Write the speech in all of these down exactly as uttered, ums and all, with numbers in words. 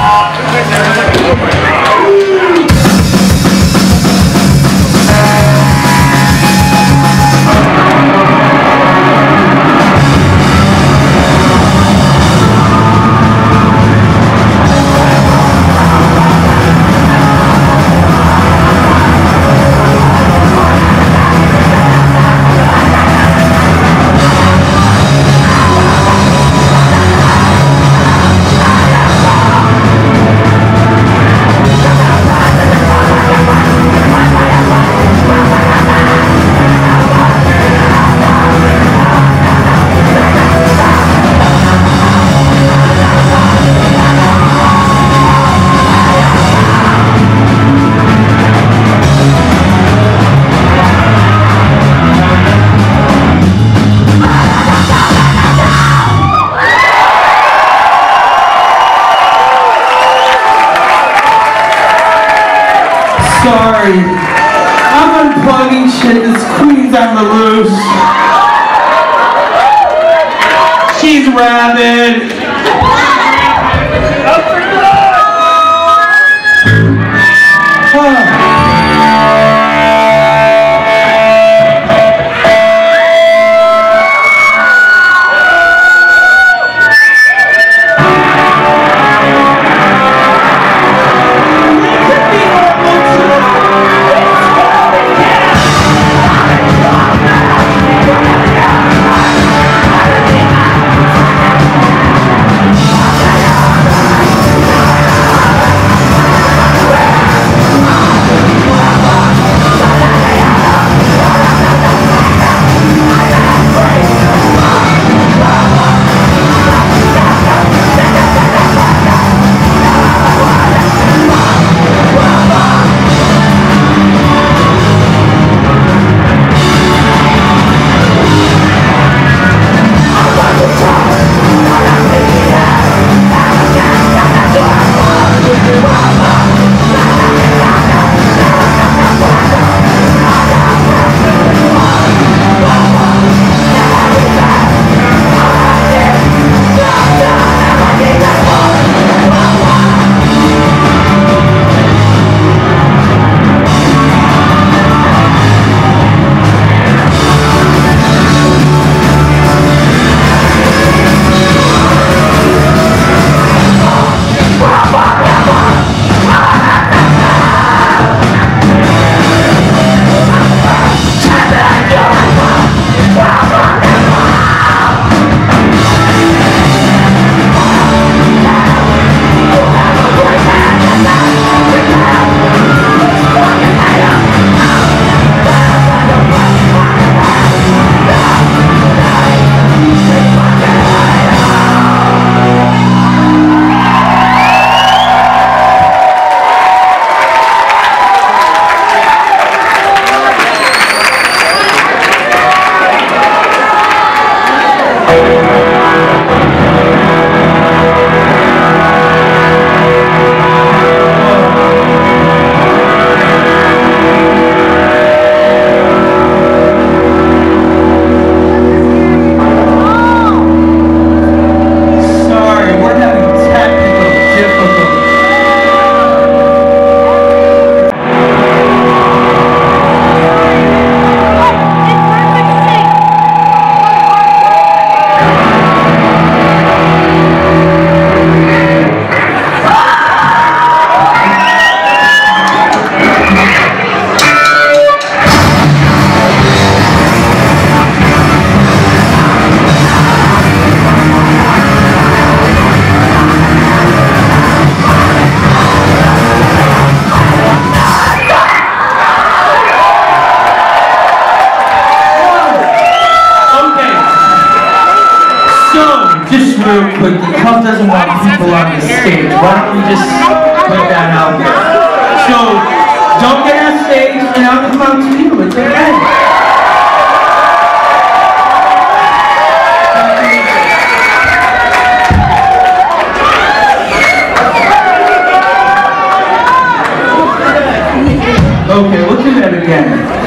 Sorry, I'm unplugging shit. This queen's on the loose. She's rabid. Oh. Real quick, the club doesn't want people on the stage. Why don't we just put that out there? So, don't get on stage and I'll come out to you at the end. Okay, we'll do that again.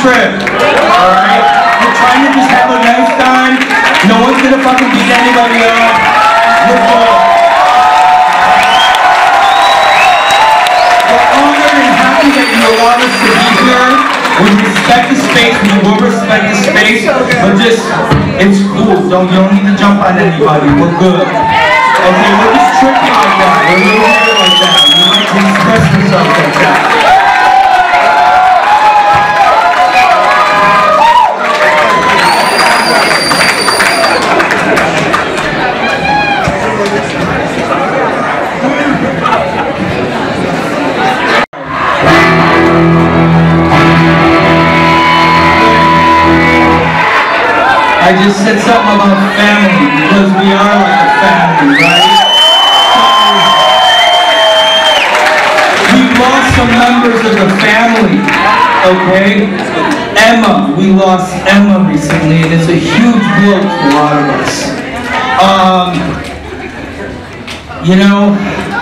trip. Alright? We're trying to just have a nice time. No one's gonna fucking beat anybody up. We're good. We're honored and happy that you allowed us to be here. We respect the space, we will respect the space, but just, it's cool. Don't, you don't need to jump on anybody. We're good. Okay, we're just tripping like that. We're a little weird like that. We like to express ourselves like that. I just said something about family, because we are like a family, right? So, we lost some members of the family, okay? Emma, we lost Emma recently, and it's a huge blow to a lot of us. Um, you know,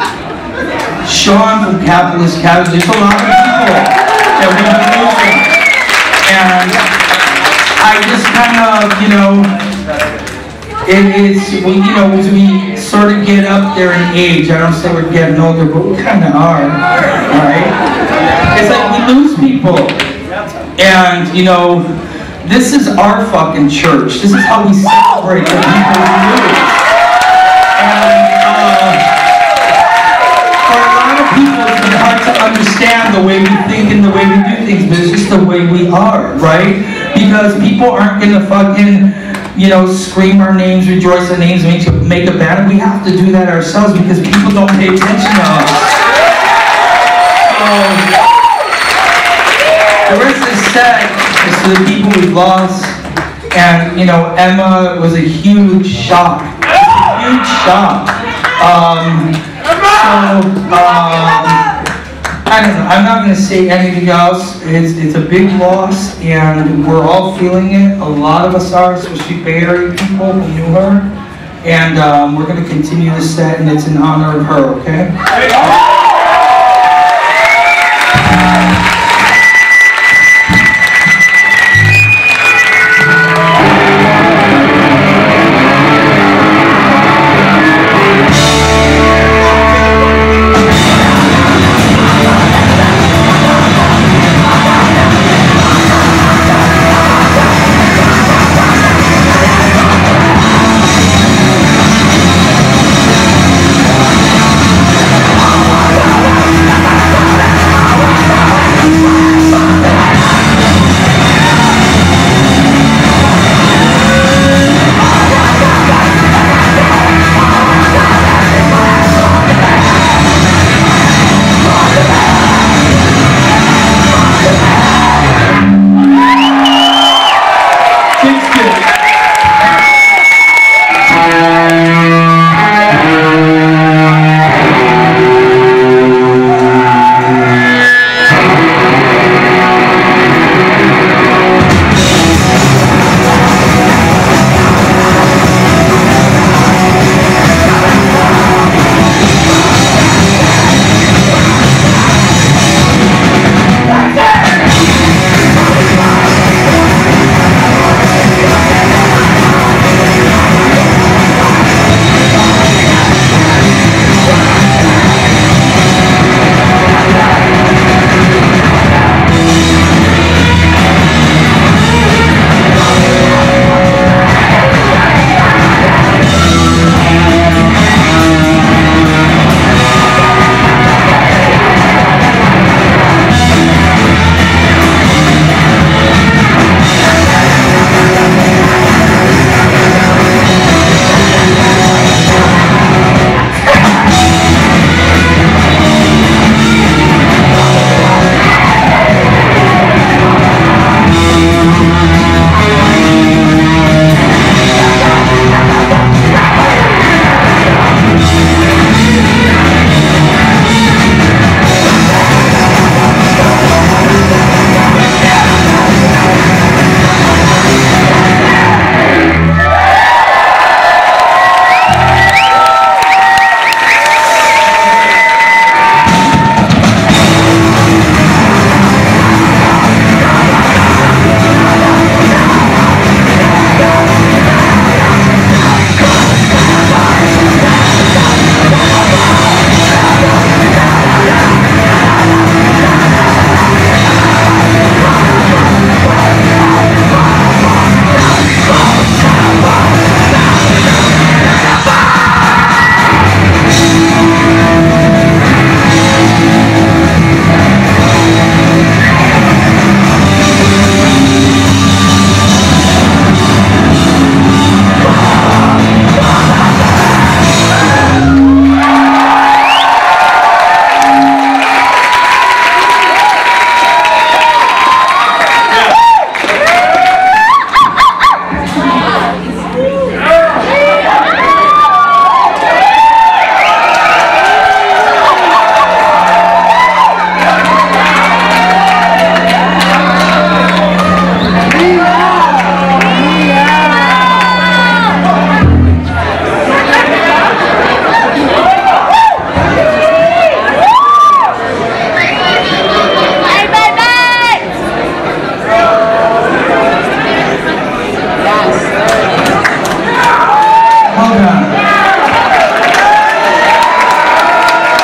Sean from Capitalist Capital, there's a lot of people that we've been losing, and I just kind of, you know, it, it's, we, you know, as we sort of get up there in age, I don't say we're getting older, but we kind of are, right? It's like we lose people. And, you know, this is our fucking church. This is how we celebrate the people we lose. And, uh, for a lot of people, it's been hard to understand the way we think and the way we do things, but it's just the way we are, right? Because people aren't gonna fucking, you know, scream our names, rejoice our names, make, make a banner. We have to do that ourselves because people don't pay attention to us. So, the rest of the set is to the people we've lost. And, you know, Emma was a huge shock. A huge shock. Um, so, um, I don't know, I'm not going to say anything else. It's, it's a big loss, and we're all feeling it. A lot of us are, especially Bay Area people who knew her. And um, we're going to continue the set, and it's in honor of her, okay?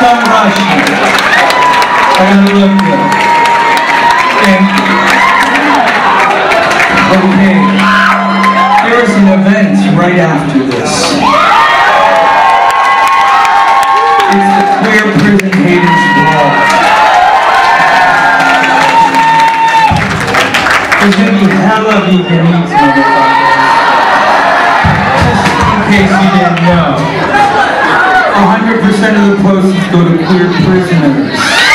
don't rush me. I gotta look good. Thank you. Okay. There is an event right after this. It's the Queer Prison Haters Brawl. There's gonna be hella vegan eats, motherfuckers. Just in case you didn't know. one hundred percent of the proceeds go to queer prisoners.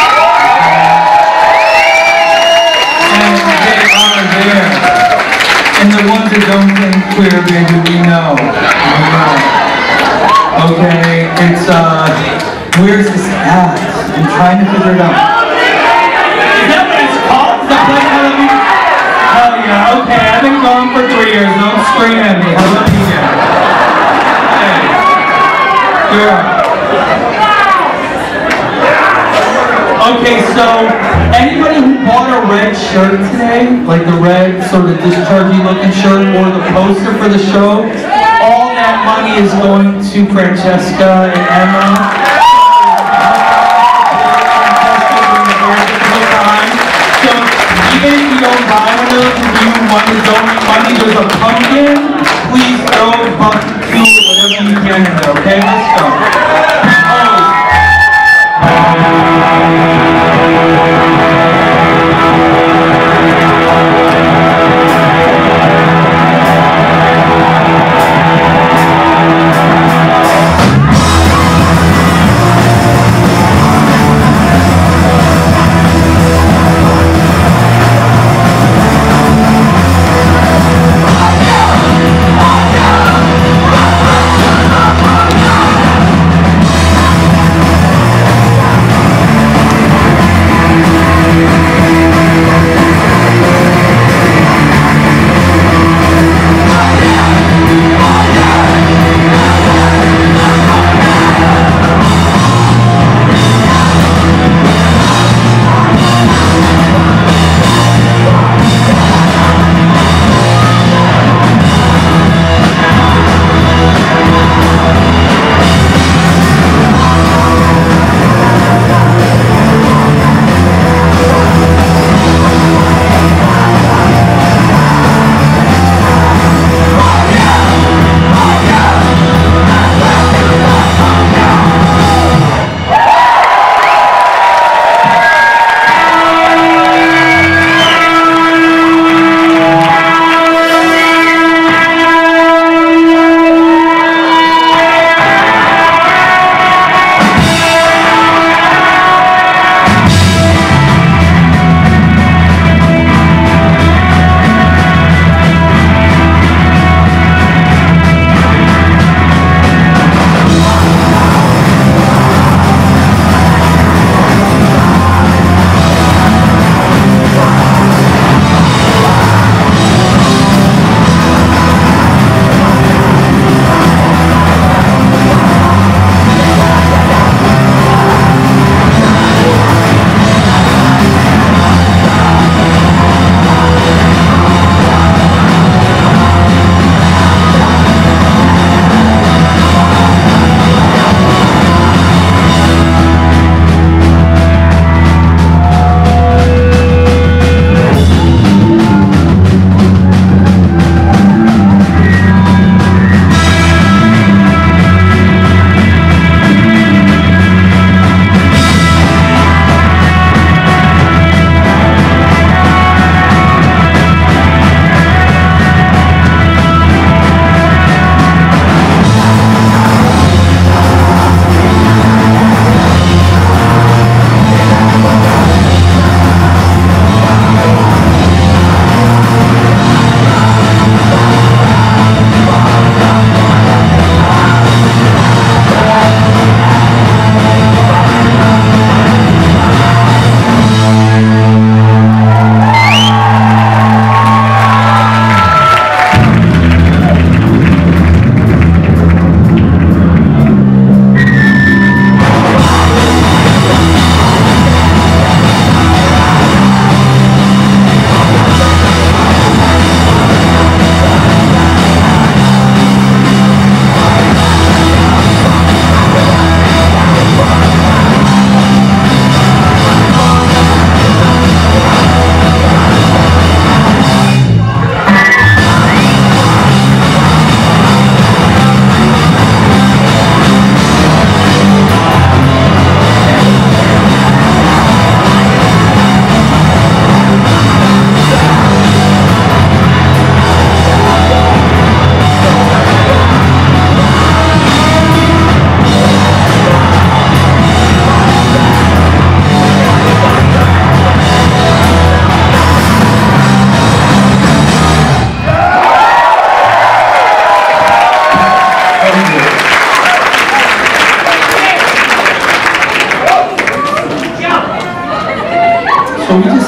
And they are there. And the ones that don't think queer, baby, we know. We know. Okay, it's, uh, where's this at? I'm trying to figure it out. Is that what it's called? Is that place I love you? Hell yeah, okay, I've been gone for three years. Don't scream at me. I love you again. Hey. Girl. Okay, so anybody who bought a red shirt today, like the red sort of dischargey looking shirt or the poster for the show, all that money is going to Francesca and Emma. So even if you don't buy one of those and you want to donate money, there's a pumpkin. Please throw a pumpkin to whatever you can in there, okay? Let's go.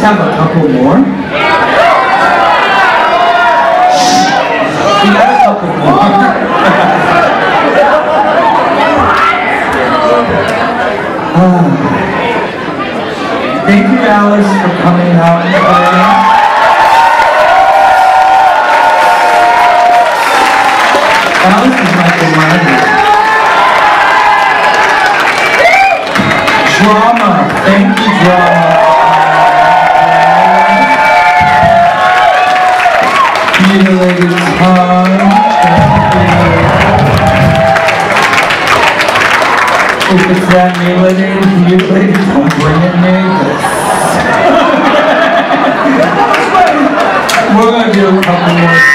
have a couple more. We got a couple more. uh, thank you, Alice, for coming out and playing. Alice is like the money. Drama, thank you, Drama. Mutilated Tounge, if it's that mutilated, mutilated, don't bring it me. We're gonna do a couple more.